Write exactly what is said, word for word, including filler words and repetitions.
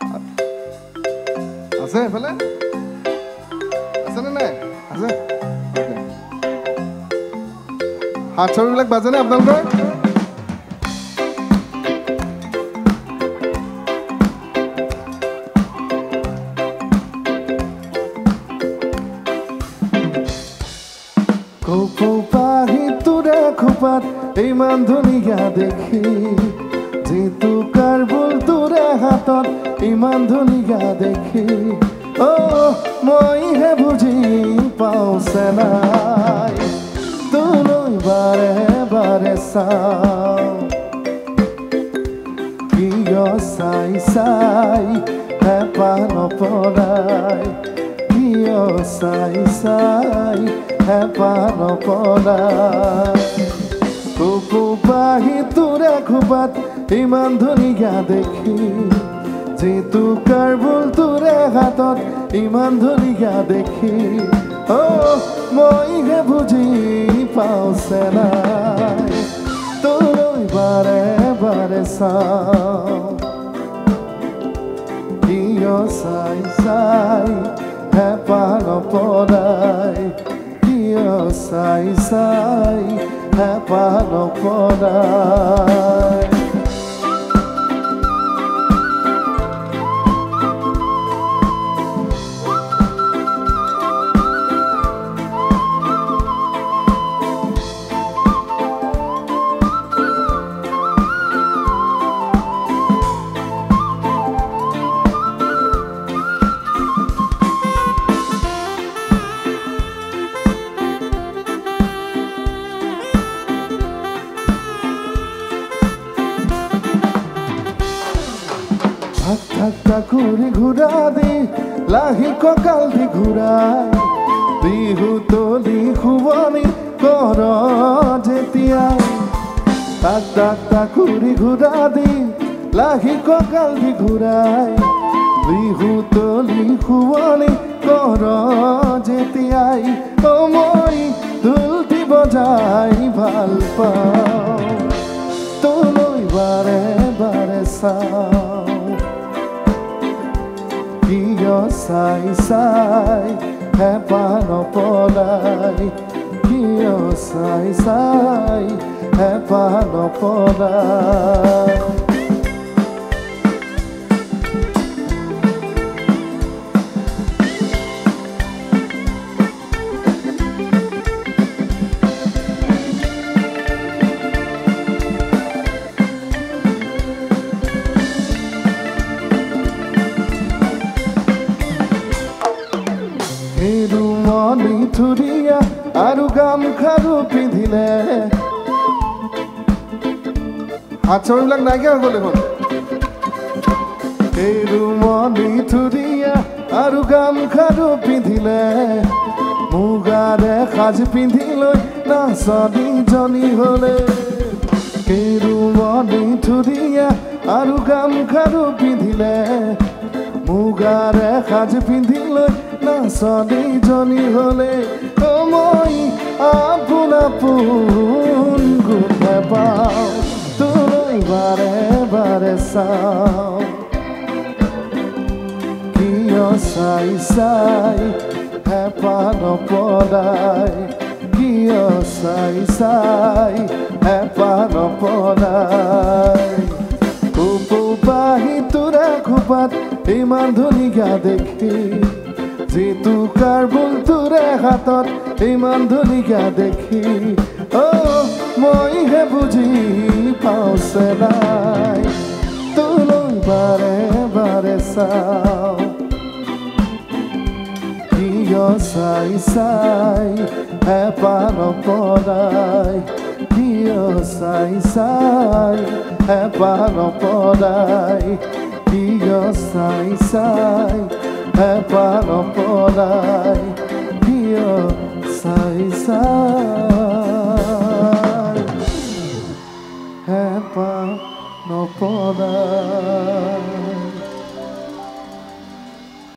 আছে এফালে আছেনে নাই আছে হাত চাবিবিলাক বাজেনে আপোনালোকৰ কোপাহি তোৰে খোপাত ইমান ধুনীয়া দেখি যিটো কাৰ্বুল তোৰে হাতত ইমান ধুনীয়া দেখি অ মইহে বুজি পাওঁ চেনাই তোলৈ বাৰে বাৰে চাওঁ কিয় চাই চাই হেঁপাহ নপলাই কিয় চাই চাই হেঁপাহ নপলাই কোপাহি তোৰে খোপাত ইমান ধুনীয়া দেখি যিটো কাৰ্বুল তোৰে হাতত ইমান ধুনীয়া দেখি অ মইহে বুজি পাওঁ চেনাই তোলৈ বাৰে বাৰে চাওঁ কিয় চাই চাই হেঁপাহ নপলাই কিয় চাই চাই হেঁপাহ নপলাই ঘূৰি ঘূৰা দি লাহি কঁকাল দি ঘূৰাই বিহু তলি শুৱনি কৰ যেতিয়াই তাক তাক তাক ঘূৰি ঘূৰা দি লাহি কঁকাল দি ঘূৰাই বিহু তলি শুৱনি কৰ যেতিয়াই অ মই ঢোলটি বজাই ভাল পাওঁ তোলৈ বাৰে বাৰে চাওঁ কিয় চাই চাই হেঁপাহ নপলাই কিয় চাই চাই হেঁপাহ নপলাই ধুনীয়া আৰু গামখাৰু পিন্ধিলে হাত চাবিবিলাক নাইকিয়া হৈ গ'ল দেখোন এই ৰুমনি ধুনীয়া আৰু গামখাৰু পিন্ধিলে মুগাৰে সাজ পিন্ধি লৈ নাচনীজনী হ'লে এই ৰুমনি ধুনীয়া আৰু গামখাৰু পিন্ধিলে মুগাৰে সাজ পিন্ধি লৈ নাচনীজনী হ'লে অ মই আপোন আপোন গোন্ধ পাওঁ তোলৈ বাৰে বাৰে চাওঁ কিয় চাই চাই হেঁপাহ নপলাই কিয় চাই চাই হেঁপাহ নপলাই কোপাহি তোৰে খোপাত ইমান ধুনীয়া দেখি যিটো কাৰ্বুল তোৰে হাতত ইমান ধুনীয়া দেখি অ মইহে বুজি পাওঁ চেনাই তোলৈ বাৰে বাৰে চাওঁ কিয় চাই চাই হেঁপাহ নপলাই কিয় চাই চাই হেঁপাহ নপলাই কিয় চাই চাই হেঁপাহ নপলাই কিয় চাই চাই